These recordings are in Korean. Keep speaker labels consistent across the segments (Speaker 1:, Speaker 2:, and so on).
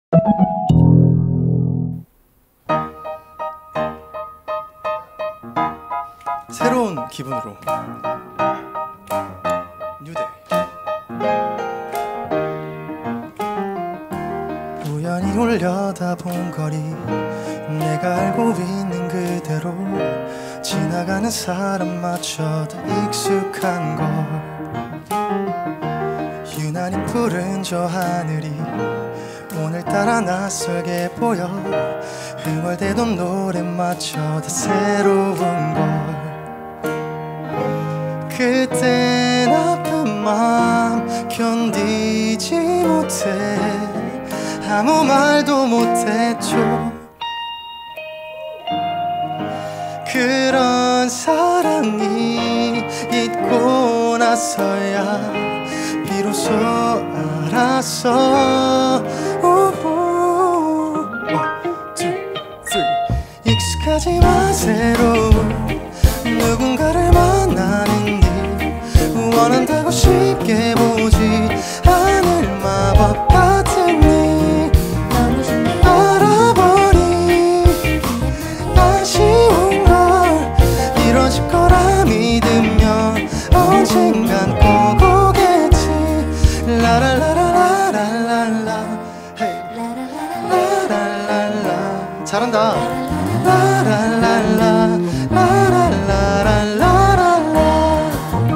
Speaker 1: 새로운 기분으로 뉴데이. 우연히 올려다본 거리, 내가 알고 있는 그대로 지나가는 사람마저도 익숙한 걸. 유난히 푸른 저 하늘이 오늘따라 낯설게 보여. 흥얼대던 노래마저 다 새로운 걸. 그땐 아픈 마음 견디지 못해 아무 말도 못했죠. 그런 사랑이 있고 나서야 비로소 알았어. 익숙하지만 새로운 누군가를 만나는 일, 원한다고 쉽게 보지 않을 마법 같은 일. 알아버린 아쉬운 걸 이뤄질 거라 믿으면 언젠간 꼭 오겠지. 라라라라라라라 헤이 라라라라 잘한다. 라라라라 라라라라라라.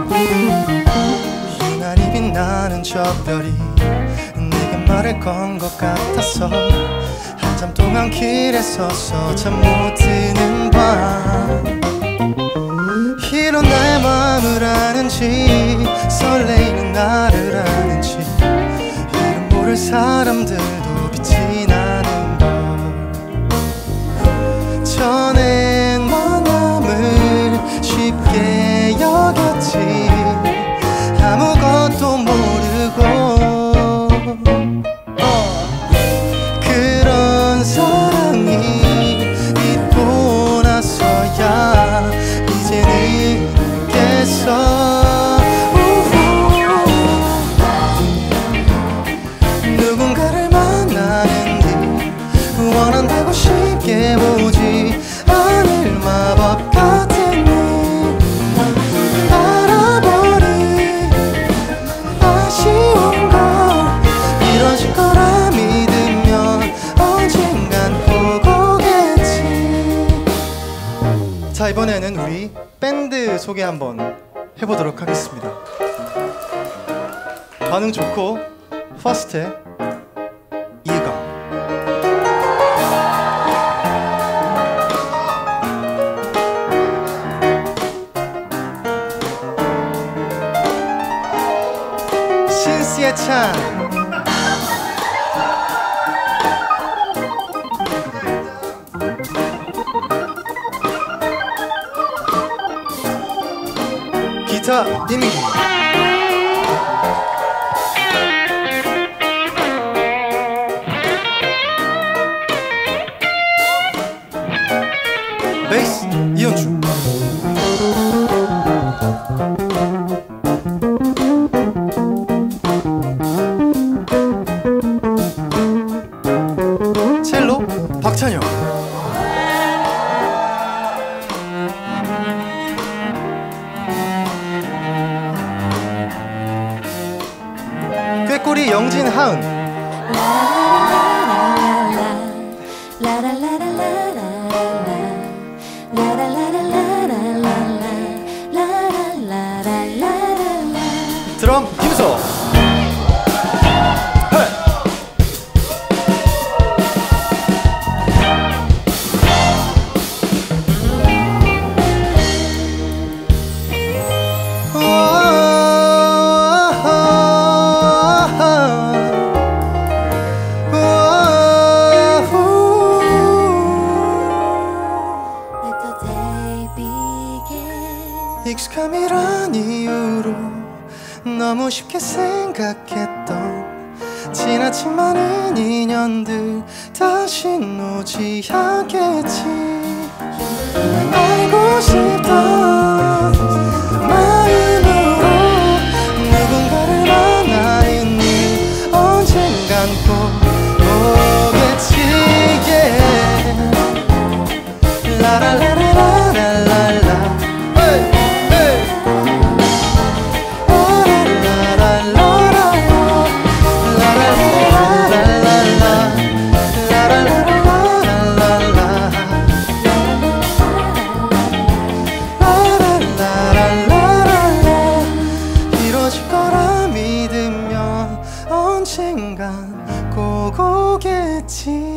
Speaker 1: 유난히 빛나는 저 별이 내게 말을 건 것 같아서 한참 동안 길에 서서 잠 못 드는 밤. 이런 내 마음을 아는지 설레이는 나를 아는지 이름 모를 사람들도 빛이 나는 걸. 전엔 만남을 쉽게 여겼지 아무것도 모르고. 그런 사랑이 있고 나서야 이제는 알겠어. 누군가를 만나는 일, 원한다고 쉽게 보지 않을 마법 같은 일. 알아버린 아쉬운 걸 이뤄질 거라 믿으면 언젠간 꼭 오겠지. 자, 이번에는 우리 밴드 소개 한번 해보도록 하겠습니다. 반응 좋고 퍼스트의 이해감. 신스의 찬. 기타 이민기. 베이스 이현주. 첼로 박찬영. 꾀꼬리 영진 하은. 드럼 김소. 익숙함이란 이유로 너무 쉽게 생각했던 지나친 많은 인연들 다신 오지 않겠지. 알고 싶던 마음으로 누군가를 만나는 일 언젠간 꼭 이루어질 거라 믿으면 언젠간 꼭 오겠지.